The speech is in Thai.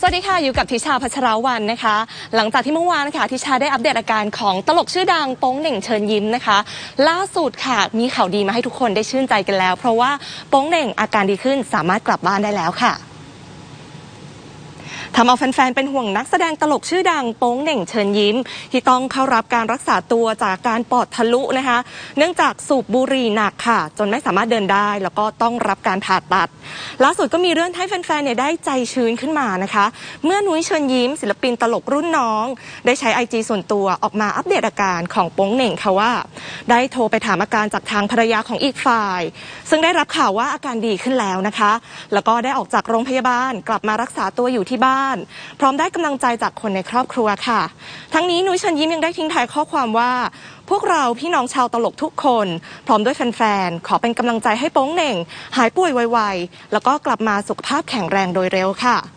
สวัสดีค่ะอยู่กับทิชาพัชรวรรณนะคะหลังจากที่เมื่อวานค่ะทิชาได้อัปเดตอาการของตลกชื่อดังโป๊งเหน่งเชิญยิ้มนะคะล่าสุดค่ะมีข่าวดีมาให้ทุกคนได้ชื่นใจกันแล้วเพราะว่าโป๊งเหน่งอาการดีขึ้นสามารถกลับบ้านได้แล้วค่ะทำเอาแฟนๆเป็นห่วงนักแสดงตลกชื่อดังโป๊งเหน่งเชิญยิ้มที่ต้องเข้ารับการรักษาตัวจากการปอดทะลุนะคะเนื่องจากสูบบุหรี่หนักค่ะจนไม่สามารถเดินได้แล้วก็ต้องรับการผ่าตัดล่าสุดก็มีเรื่องให้แฟนๆได้ใจชื้นขึ้นมานะคะเมื่อนุ้ยเชิญยิ้มศิลปินตลกรุ่นน้องได้ใช้ IG ส่วนตัวออกมาอัปเดตอาการของโป๊งเหน่งค่ะว่าได้โทรไปถามอาการจากทางภรรยาของอีกฝ่ายซึ่งได้รับข่าวว่าอาการดีขึ้นแล้วนะคะแล้วก็ได้ออกจากโรงพยาบาลกลับมารักษาตัวอยู่ที่บ้านพร้อมได้กำลังใจจากคนในครอบครัวค่ะทั้งนี้นุ้ยเชิญยิ้มยังได้ทิ้งท้ายข้อความว่าพวกเราพี่น้องชาวตลกทุกคนพร้อมด้วยแฟนๆขอเป็นกำลังใจให้โป๊งเหน่งหายป่วยไวๆแล้วก็กลับมาสุขภาพแข็งแรงโดยเร็วค่ะ